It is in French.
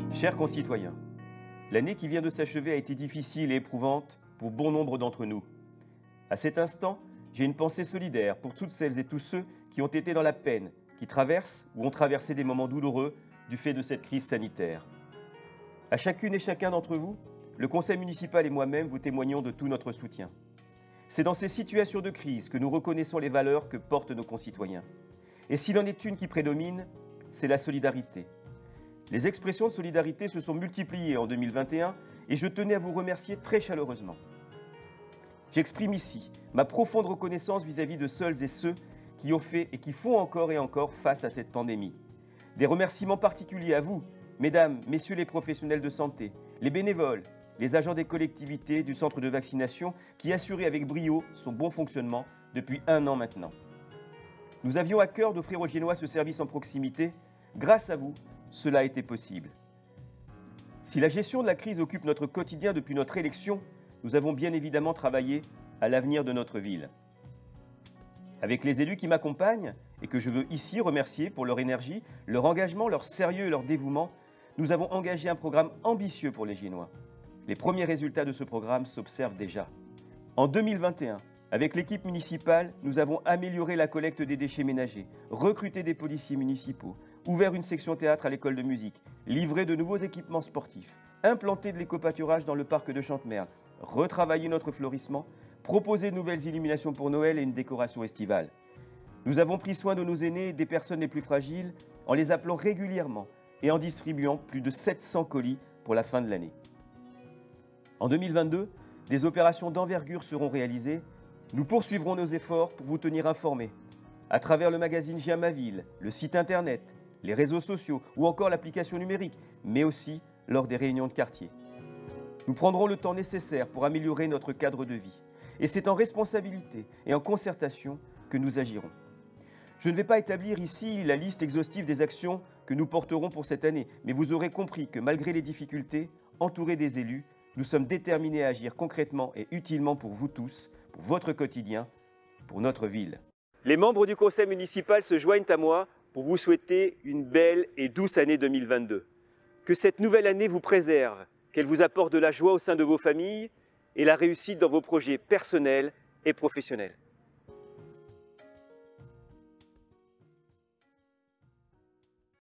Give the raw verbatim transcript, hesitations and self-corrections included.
Chers concitoyens, l'année qui vient de s'achever a été difficile et éprouvante pour bon nombre d'entre nous. À cet instant, j'ai une pensée solidaire pour toutes celles et tous ceux qui ont été dans la peine, qui traversent ou ont traversé des moments douloureux du fait de cette crise sanitaire. À chacune et chacun d'entre vous, le conseil municipal et moi-même vous témoignons de tout notre soutien. C'est dans ces situations de crise que nous reconnaissons les valeurs que portent nos concitoyens. Et s'il en est une qui prédomine, c'est la solidarité. Les expressions de solidarité se sont multipliées en deux mille vingt et un et je tenais à vous remercier très chaleureusement. J'exprime ici ma profonde reconnaissance vis-à-vis de celles et ceux qui ont fait et qui font encore et encore face à cette pandémie. Des remerciements particuliers à vous, mesdames, messieurs les professionnels de santé, les bénévoles, les agents des collectivités du centre de vaccination qui assuraient avec brio son bon fonctionnement depuis un an maintenant. Nous avions à cœur d'offrir aux Giennois ce service en proximité. Grâce à vous, cela a été possible. Si la gestion de la crise occupe notre quotidien depuis notre élection, nous avons bien évidemment travaillé à l'avenir de notre ville. Avec les élus qui m'accompagnent et que je veux ici remercier pour leur énergie, leur engagement, leur sérieux et leur dévouement, nous avons engagé un programme ambitieux pour les Giennois. Les premiers résultats de ce programme s'observent déjà. En deux mille vingt et un, avec l'équipe municipale, nous avons amélioré la collecte des déchets ménagers, recruté des policiers municipaux, ouvert une section théâtre à l'école de musique, livré de nouveaux équipements sportifs, implanté de l'éco-pâturage dans le parc de Chantemerle, retravaillé notre florissement, proposé de nouvelles illuminations pour Noël et une décoration estivale. Nous avons pris soin de nos aînés et des personnes les plus fragiles en les appelant régulièrement et en distribuant plus de sept cents colis pour la fin de l'année. En deux mille vingt-deux, des opérations d'envergure seront réalisées. Nous poursuivrons nos efforts pour vous tenir informés à travers le magazine J A Ma Ville, le site internet, les réseaux sociaux ou encore l'application numérique, mais aussi lors des réunions de quartier. Nous prendrons le temps nécessaire pour améliorer notre cadre de vie. Et c'est en responsabilité et en concertation que nous agirons. Je ne vais pas établir ici la liste exhaustive des actions que nous porterons pour cette année, mais vous aurez compris que malgré les difficultés, entourés des élus, nous sommes déterminés à agir concrètement et utilement pour vous tous, pour votre quotidien, pour notre ville. Les membres du conseil municipal se joignent à moi pour vous souhaiter une belle et douce année deux mille vingt-deux. Que cette nouvelle année vous préserve, qu'elle vous apporte de la joie au sein de vos familles et la réussite dans vos projets personnels et professionnels.